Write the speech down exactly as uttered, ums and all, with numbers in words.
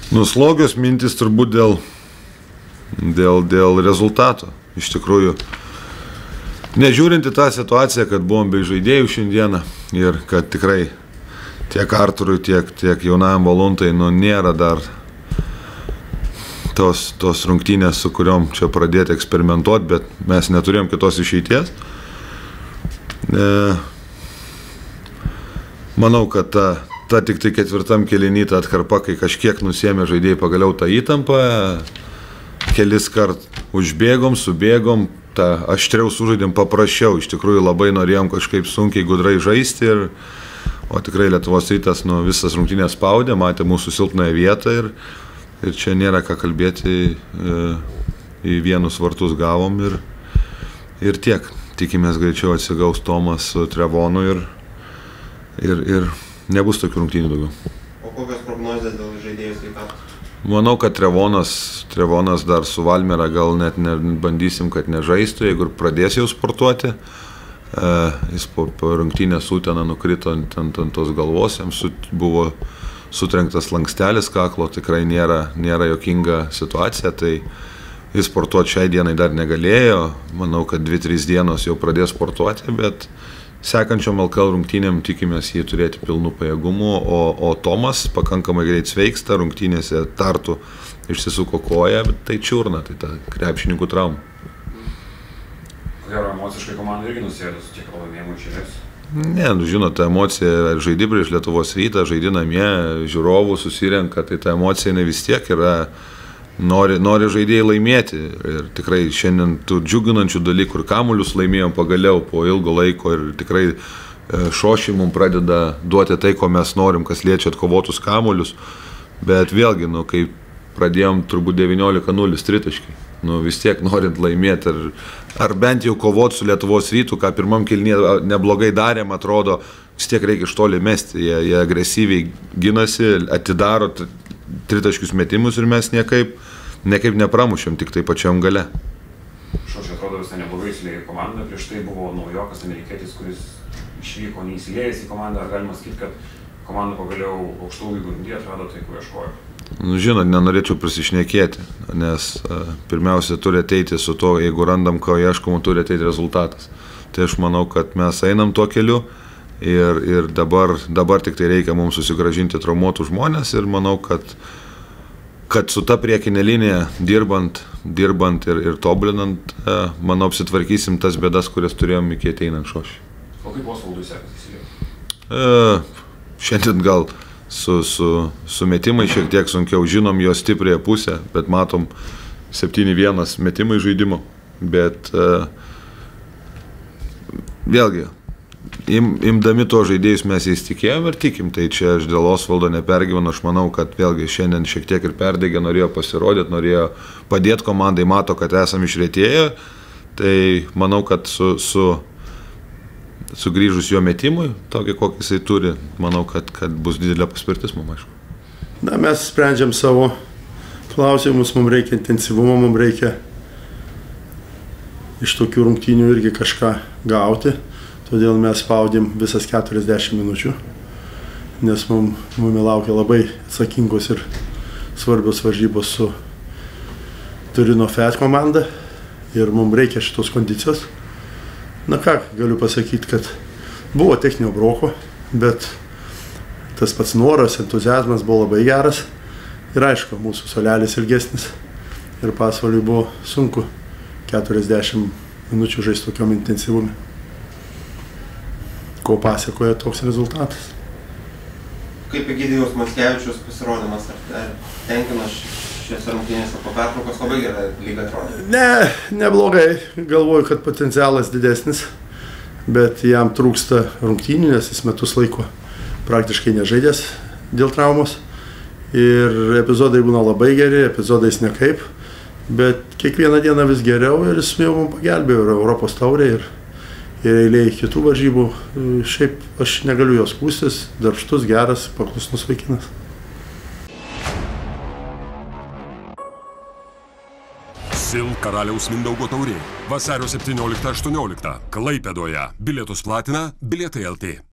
Nu, slogios mintis turbūt dėl, dėl, dėl rezultato. Iš tikrųjų, nežiūrint į tą situaciją, kad buvom be žaidėjų šiandieną ir kad tikrai tiek Arturui, tiek, tiek jaunajam Valuntai, nu, nėra dar tos, tos rungtynės, su kuriuom čia pradėti eksperimentuoti, bet mes neturėjom kitos išeities. E, manau, kad ta, ta tik tai ketvirtam kėliny ta atkarpa, kai kažkiek nusėmė žaidėjai pagaliau tą įtampą, kelis kart užbėgom, subėgom, tą aštriau sužaidėm, paprasčiau, iš tikrųjų labai norėjom kažkaip sunkiai gudrai žaisti, ir, o tikrai Lietuvos Rytas nu, visas rungtynės spaudė, matė mūsų silpnąją vietą ir, ir čia nėra ką kalbėti, e, į vienus vartus gavom ir, ir tiek. Tikimės greičiau atsigaus Tomas su Trevonu ir, ir, ir nebus tokių rungtynių daugiau. O kokios prognozės dėl žaidėjų sveikatos? Manau, kad Trevonas, Trevonas dar su Valmiera gal net ne, bandysim, kad nežaistų, jeigu pradės jau sportuoti. E, jis po, po rungtynės Utena nukrito ant, ant, ant tos galvos, jam su, buvo sutrenktas lankstelis kaklo, tikrai nėra, nėra jokinga situacija, tai jis sportuoti šiai dienai dar negalėjo. Manau, kad dvi trys dienos jau pradės sportuoti, bet sekančiom L K L rungtynėm tikimės jį turėti pilnų pajėgumų, o, o Tomas pakankamai greit sveiksta, rungtynėse Tartu išsisuko koją, bet tai čiurna, tai ta krepšininkų trauma. Ko gero, emociškai komanda irgi nusėdo su tiek pralaimėjimų iš eilės? Ne, nu, žinot, ta emocija, žaidi prieš Lietuvos Rytą, žaidi namie, žiūrovų susirenka, tai ta emocija ne vis tiek yra, nori, nori žaidėjai laimėti. Ir tikrai šiandien tų džiuginančių dalykų, ir kamuolius laimėjom pagaliau po ilgo laiko, ir tikrai Šoši mums pradeda duoti tai, ko mes norim, kas liečia atkovotus kamuolius. Bet vėlgi, nu, kai pradėjom turbūt devyniolika nulis tritaškiai, nu, vis tiek norint laimėti, ar, ar bent jau kovoti su Lietuvos Rytu, ką pirmam kėlinyje neblogai darėm, atrodo, vis tiek reikia iš toli mesti. Jie, jie agresyviai ginasi, atidaro tritaškius metimus ir mes niekaip, niekaip nepramušėm, tik tai pačiam gale. Šoši atrodo visai neblogai įsilėjo į komandą, prieš tai buvo naujokas amerikietis, kuris išvyko neįsilėjęs į komandą, ar galima sakyti, kad komanda pagaliau aukštų lygų rungtyje atrado tai, ko ieškojo? Nu, žinot, nenorėčiau prisišnekėti, nes a, pirmiausia turi ateiti su to, jeigu randam, ko ieškom, turi ateiti rezultatas. Tai aš manau, kad mes einam tuo keliu. Ir, ir dabar, dabar tik tai reikia mums susigražinti traumuotų žmonės ir manau, kad, kad su ta priekinė linija dirbant, dirbant ir, ir tobulinant, manau, apsitvarkysim tas bėdas, kurias turėjom iki ateinant Šošį. O kaip Osvaldui sekasi įsilieti? E, šiandien gal su, su, su metimai šiek tiek sunkiau, žinom jo stipriąją pusę, bet matom septyni vienas metimai žaidimo, bet e, vėlgi, Im, imdami to žaidėjus mes jais tikėjom ir tikim, tai čia aš dėl Osvaldo nepergyvenu, aš manau, kad vėlgi šiandien šiek tiek ir perdegė, norėjo pasirodyti, norėjo padėti komandai, mato, kad esam išretėję, tai manau, kad su, su, sugrįžus jo metimui, tokį kokį jisai turi, manau, kad, kad bus didelė paspirtis mums, aišku. Na, mes sprendžiam savo klausimus, mums reikia intensyvumo, mums reikia iš tokių rungtynių irgi kažką gauti. Todėl mes spaudėm visas keturiasdešimt minučių, nes mums, mums laukia labai atsakingos ir svarbios varžybos su Turino Fiat komanda ir mums reikia šitos kondicijos. Na ką, galiu pasakyti, kad buvo techninio broko, bet tas pats noras, entuziazmas buvo labai geras ir aišku, mūsų suolelis ilgesnis ir Pasvaliui buvo sunku keturiasdešimt minučių žaisti tokiom intensyvumi. Ko pasiekoja toks rezultatas. Kaip Egidijaus Mackevičiaus pasirodymas, ar tenkina šiose rungtynėse po pertraukos, labai gerai lyga atrodė? Ne, neblogai. Galvoju, kad potencialas didesnis, bet jam trūksta rungtynių, nes jis metus laiko praktiškai nežaidęs dėl traumos. Ir epizodai būna labai geri, epizodais nekaip, bet kiekvieną dieną vis geriau ir jis jau mums pagelbėjo ir Europos taurė ir ir eilėje kitų varžybų. Šiaip aš negaliu jos skųstis, darbštus, geras, paklusnus vaikinas. Sil karaliaus Mindaugo taurė. Vasario septynioliktą aštuonioliktą Klaipėdoje. Bilietus platina Bilietai L T.